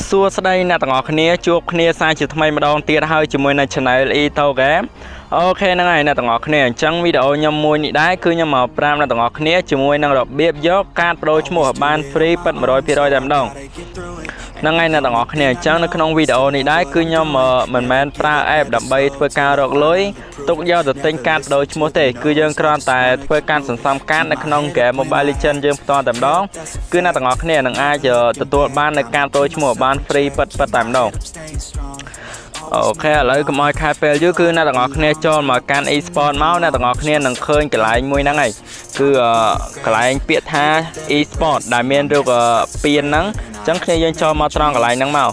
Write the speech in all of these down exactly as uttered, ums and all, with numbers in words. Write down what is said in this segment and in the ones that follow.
សួស្តីអ្នកទាំងអស់គ្នាជួបគ្នាសាជាថ្មីម្ដងទៀតហើយជាមួយនៅ channel អ៊ី Game អូខេហ្នឹងហើយអ្នកទាំងអស់គ្នាអញ្ចឹងវីដេអូខ្ញុំមួយនេះដែរគឺខ្ញុំមកប្រាប់អ្នកទាំងអស់គ្នាជាមួយនឹងរបៀបយកកាតប្រូឈ្មោះបាន free ពិត one hundred percent តែម្ដងហ្នឹងហើយអ្នកទាំងអស់គ្នាអញ្ចឹងនៅក្នុងវីដេអូនេះដែរគឺខ្ញុំមិនមែនប្រើ app ដើម្បីធ្វើការរកលុយទុកយកទៅទិញកាតប្រូឈ្មោះទេគឺយើងគ្រាន់តែធ្វើការសន្សំកាតនៅក្នុង game Mobile Legends យើងផ្ទាល់តែម្ដងគឺអ្នកទាំងអស់គ្នានឹងអាចទទួលបាននៅកាតប្រូឈ្មោះបាន free ពិតពិតតែម្ដងអូខេឥឡូវកុំឲ្យខាតពេលយូរគឺអ្នកទាំងអស់គ្នាចូលមកកាន់ e-sport មកអ្នកទាំងអស់គ្នានឹងឃើញកន្លែងមួយហ្នឹងហើយគឺកន្លែងពាក្យថា e-sport ដែលមានរូបពៀនហ្នឹងអញ្ចឹងគ្នាយើងចូលមកត្រង់កន្លែងហ្នឹងមក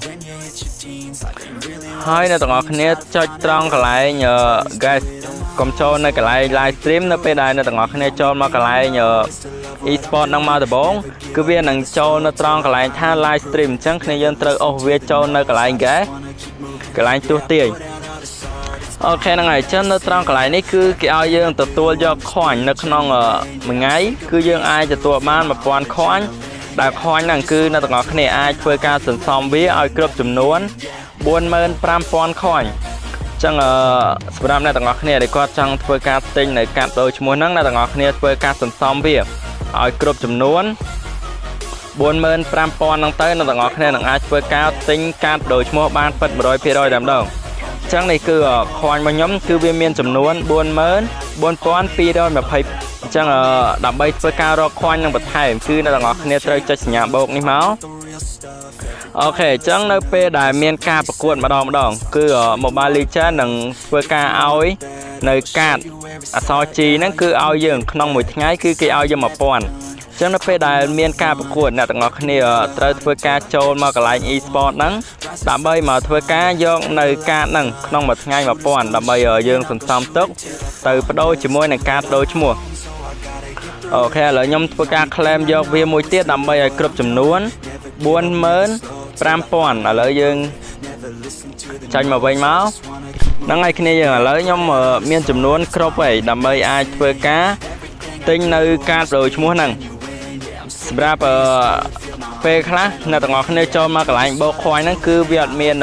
ហើយអ្នកទាំងអស់គ្នាចុចត្រង់កន្លែង guys កុំចូលនៅកន្លែង live stream នៅពេលដែលអ្នកទាំងអស់គ្នាចូលមកកន្លែង e-sport ហ្នឹងមកដំបូងគឺវានឹងចូលនៅត្រង់កន្លែងថា live stream អញ្ចឹងគ្នាយើងត្រូវអូសវាចូលនៅកន្លែង guys កន្លែងទស្សទាយអូខេហ្នឹងហើយអញ្ចឹងនៅត្រង់កន្លែងនេះគឺគេឲ្យយើងទទួលយកខាញ់នៅក្នុងមួយថ្ងៃគឺយើងអាចទទួលបានone thousandខាញ់ដែលខាញ់ហ្នឹងគឺអ្នកទាំងអស់គ្នាអាចធ្វើការសន្សំវាឲ្យគ្រប់ចំនួនfour five thousandខាញ់អញ្ចឹងសម្រាប់អ្នកទាំងអស់គ្នាដែលគាត់ចង់ធ្វើការទិញនៅកាតប្រូឈ្មោះហ្នឹងអ្នកទាំងអស់គ្នាធ្វើការសន្សំវាឲ្យគ្រប់ចំនួនfour five thousandហ្នឹងទៅអ្នកទាំងអស់គ្នានឹងអាចធ្វើការទិញកាតប្រូឈ្មោះបានពិតone hundred percent តែម្ដងអញ្ចឹងនេះគឺខាញ់របស់ខ្ញុំគឺវាមានចំនួនfour four thousand two hundred twentyអញ្ចឹងដើម្បីធ្វើការរកខាញ់នឹងបន្ថែមគឺអ្នកទាំងអស់គ្នាត្រូវចុចសញ្ញាបូកនេះមកអូខេអញ្ចឹងនៅពេលដែលមានការប្រកួតម្ដងម្ដងគឺ Mobile Legends នឹងធ្វើការឲ្យនៅកាតអក្សរ G ហ្នឹងគឺឲ្យយើងក្នុងមួយថ្ងៃគឺគេឲ្យយើងone thousandអញ្ចឹងនៅពេលដែលមានការប្រកួតអ្នកទាំងអស់គ្នាត្រូវធ្វើការចូលមកកន្លែង e-sport ហ្នឹងដើម្បីមកធ្វើការយកនៅកាតហ្នឹងក្នុងមួយថ្ងៃone thousandដើម្បីយើងសន្សំទុកទៅបដូរជាមួយនឹងកាតប្រូឈ្មោះអូខេឥឡូវខ្ញុំធ្វើការ claim យកវាមួយទៀតដើម្បីឲ្យគ្រប់ចំនួនfour five thousandឥឡូវយើងចាញ់មកវិញមកហ្នឹងហើយគ្នាយើងឥឡូវខ្ញុំមានចំនួនគ្រប់ហើយដើម្បីអាចធ្វើការទិញនៅកាតប្រូឈ្មោះហ្នឹងសម្រាប់ពេលខ្លះអ្នកទាំងអស់គ្នាចូលមកកន្លែងបោកខាញ់ហ្នឹងគឺវាអត់មាន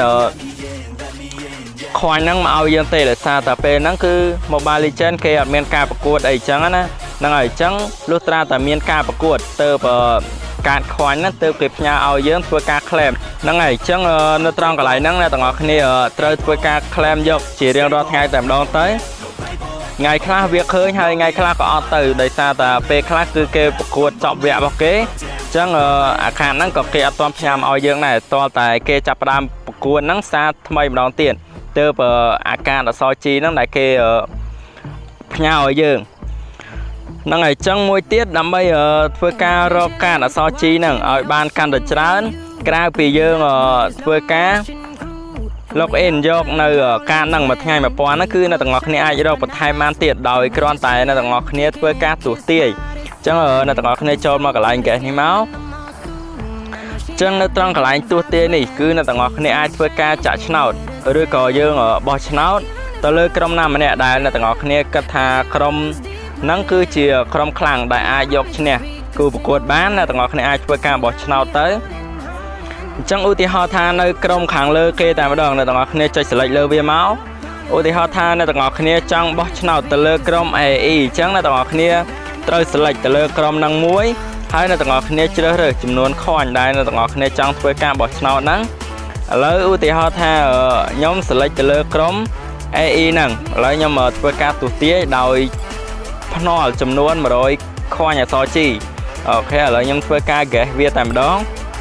ខាញ់ហ្នឹងមកឲ្យយើងទេដោយសារតែពេលហ្នឹងគឺ Mobile Legends គេអត់មានការប្រកួតអីចឹងណាហ្នឹងហើយអញ្ចឹងលុះត្រាតែមានការប្រកួតទៅកាតខាញ់ហ្នឹងទៅគេផ្ញើឲ្យយើងធ្វើការ claim ហ្នឹងហើយអញ្ចឹងនៅត្រង់កន្លែងហ្នឹងអ្នកទាំងអស់គ្នាត្រូវធ្វើការ claim យកជារៀងរាល់ថ្ងៃតែម្ដងទៅថ្ងៃខ្លះវាឃើញហើយថ្ងៃខ្លះក៏អត់ទៅដោយសារតែពេលខ្លះគឺគេប្រកួតចប់វគ្គរបស់គេអញ្ចឹងអាខាតហ្នឹងក៏គេអត់ទាន់ផ្ញើមកឲ្យយើងដែរតលតែគេចាប់ផ្ដើមប្រកួតហ្នឹងសារថ្មីម្ដងទៀតទៅអាការអក្សរ G ហ្នឹងដែលគេផ្ញើឲ្យយើងហ្នឹងហើយអញ្ចឹងមួយទៀតដើម្បីធ្វើការរកកាតអក្សរ G ហ្នឹងឲ្យបានកាន់តែច្រើនក្រៅពីយើងធ្វើការ log in យកនៅកាតហ្នឹងមួយថ្ងៃone thousandហ្នឹងគឺអ្នកទាំងអស់គ្នាអាចរកបន្ថែមបានទៀតដោយគ្រាន់តែអ្នកទាំងអស់គ្នាធ្វើការទស្សទាយអញ្ចឹងអ្នកទាំងអស់គ្នាចូលមកកន្លែង guest នេះមកអញ្ចឹងនៅត្រង់កន្លែងទស្សទាយនេះគឺអ្នកទាំងអស់គ្នាអាចធ្វើការចាក់ឆ្នោតឬក៏យើងបោះឆ្នោតទៅលើក្រុមណាម្នាក់ដែលអ្នកទាំងអស់គ្នាគិតថាក្រុមហ្នឹងគឺជាក្រុមខ្លាំងដែលអាចយកឈ្នះគូប្រកួតបានអ្នកទាំងអស់គ្នាអាចធ្វើការបោះឆ្នោតទៅអញ្ចឹងឧទាហរណ៍ថានៅក្រុមខាងលើគេតែម្ដងអ្នកទាំងអស់គ្នាចុច select លើវាមកឧទាហរណ៍ថាអ្នកទាំងអស់គ្នាចង់បោះឆ្នោតទៅលើក្រុម A E អញ្ចឹងអ្នកទាំងអស់គ្នាត្រូវ select ទៅលើក្រុមហ្នឹងមួយហើយអ្នកទាំងអស់គ្នាជ្រើសរើសចំនួនខាញ់ដែលអ្នកទាំងអស់គ្នាចង់ធ្វើការបោះឆ្នោតហ្នឹងឥឡូវឧទាហរណ៍ថាខ្ញុំ select ទៅលើក្រុម A E ហ្នឹងឥឡូវខ្ញុំធ្វើការទស្សទាយដោយភ្នាល់ចំនួនone hundredខាញ់អក្សរ G អូខេឥឡូវខ្ញុំធ្វើការ guess វាតែម្ដង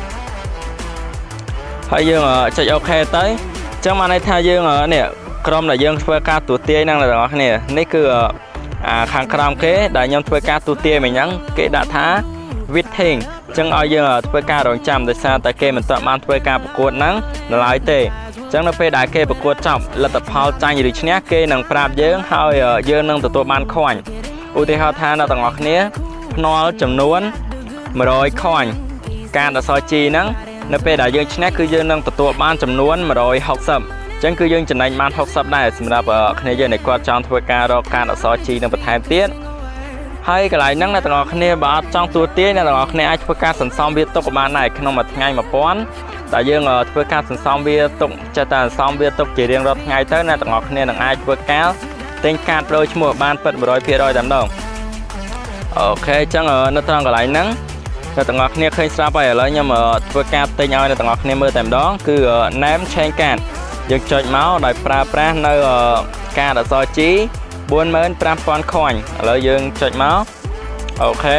ហើយយើងចុច OK ទៅអញ្ចឹងមកន័យថាយើងនេះក្រុមដែលយើងធ្វើការទស្សទាយហ្នឹងអ្នកទាំងអស់គ្នានេះគឺអាខាងក្រោមគេដែលខ្ញុំធ្វើការទស្សទាយមិញហ្នឹងគេដាក់ថា waiting អញ្ចឹងឲ្យយើងធ្វើការរងចាំដោយសារតែគេមិនទាន់បានធ្វើការប្រកួតហ្នឹងនៅឡើយទេអញ្ចឹងនៅពេលដែលគេប្រកួតចប់លទ្ធផលចាញ់ឬឈ្នះគេនឹងប្រាប់យើងហើយយើងនឹងទទួលបានខាញ់ឧទាហរណ៍ថាអ្នកទាំងអស់គ្នាភ្នាល់ចំនួនone hundredខាញ់កាតអក្សរ G ហ្នឹងនៅពេលដែលយើងឈ្នះគឺយើងនឹងទទួលបានចំនួនone hundred sixtyអញ្ចឹងគឺយើងចំណេញបានsixtyដែរសម្រាប់គ្នាយើងដែលគាត់ចង់ធ្វើការរកកាតអក្សរ G នឹងបន្ថែមទៀតហើយកន្លែងហ្នឹងអ្នកទាំងអស់គ្នាបើអត់ចង់ទួទាយអ្នកទាំងអស់គ្នាអាចធ្វើការសន្សំវាទុកបានដែរក្នុងមួយថ្ងៃone thousand តែយើងធ្វើការសន្សំវាទុកចេះតែសន្សំវាទុកជារៀងរាល់ថ្ងៃទៅណាទាំងអស់គ្នានឹងអាចធ្វើការទិញកាតប្រូឈ្មោះបានពិត một trăm phần trăm តែម្ដងអូខេអញ្ចឹងនៅត្រង់កន្លែងហ្នឹងអ្នកទាំងអស់គ្នាឃើញស្រាប់ហើយឥឡូវខ្ញុំធ្វើការទិញឲ្យអ្នកទាំងអស់គ្នាមើលតែម្ដងគឺ name change card យើងចុចមកដោយប្រើប្រាស់នៅកាតអក្សរ G bốn mươi lăm nghìn coin ឥឡូវយើងចុចមកអូខេ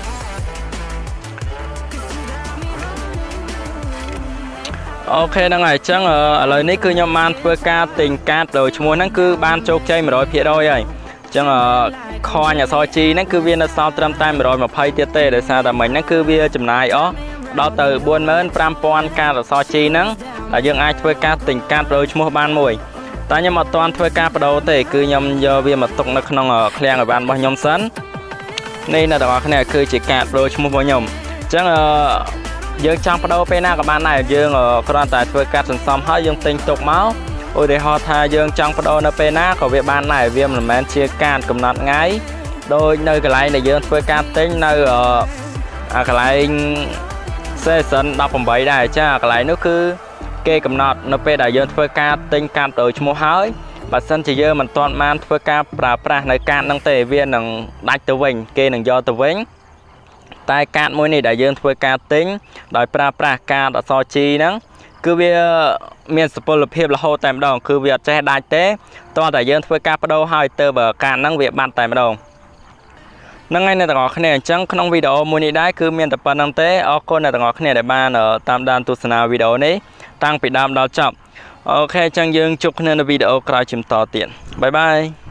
អូខេហ្នឹងហើយអញ្ចឹងឥឡូវនេះគឺខ្ញុំបានធ្វើការទិញកាតដោយឈ្មោះហ្នឹងគឺបានជោគជ័យ một trăm phần trăm ហើយអញ្ចឹងខនអក្សរ G ហ្នឹងគឺវានៅសល់ត្រឹមតែ một trăm hai mươi ទៀតទេដោយសារតែមិញហ្នឹងគឺវាចំណាយអស់ដល់ទៅ bốn mươi lăm nghìnកាតអក្សរ G ហ្នឹងដែលយើងអាចធ្វើការទិញកាតដោយឈ្មោះបានមួយតែខ្ញុំអត់ទាន់ធ្វើការបដូរទេគឺខ្ញុំយកវាមកទុកនៅក្នុងឃ្លាំងអីវ៉ាន់របស់ខ្ញុំសិននេះអ្នកទាំងអស់គ្នាគឺជាកាតបដូរឈ្មោះរបស់ខ្ញុំអញ្ចឹងយើងចង់បដូរពេលណាក៏បានដែរយើងគ្រាន់តែធ្វើការសន្សំហើយយើងទិញទុកមកឧទាហរណ៍ថាយើងចង់បដូរនៅពេលណាក៏វាបានដែរវាមិនមែនជាកាតកំណត់ថ្ងៃដោយនៅកន្លែងដែលយើងធ្វើការទិញនៅអាកន្លែង session ដប់ប្រាំដែរចាកន្លែងនោះគឺគេកំណត់នៅពេលដែលយើងធ្វើការទិញកាតបដូរឈ្មោះហើយបើសិនជាយើងមិនទាន់បានធ្វើការប្រើប្រាស់នៅកាតហ្នឹងទេវានឹងដាច់ទៅវិញគេនឹងយកទៅវិញតែកាតមួយនេះដែលយើងធ្វើការទិញដោយប្រើប្រាស់កាតអក្សរ G ហ្នឹងគឺវាមានសុពលភាពរហូតតែម្ដងគឺវាអត់ចេះដាច់ទេតោះតែយើងធ្វើការបដូរហើយទៅបើកាតហ្នឹងវាបាត់តែម្ដងហ្នឹងហើយអ្នកទាំងអស់គ្នាអញ្ចឹងក្នុងវីដេអូមួយនេះដែរគឺមានតែប៉ុណ្្នឹងទេអរគុណអ្នកទាំងអស់គ្នាដែលបានតាមដានទស្សនាវីដេអូនេះតាំងពីដើមដល់ចប់អូខេអញ្ចឹងយើងជួបគ្នានៅវីដេអូក្រោយជាបន្តទៀតបាយបាយ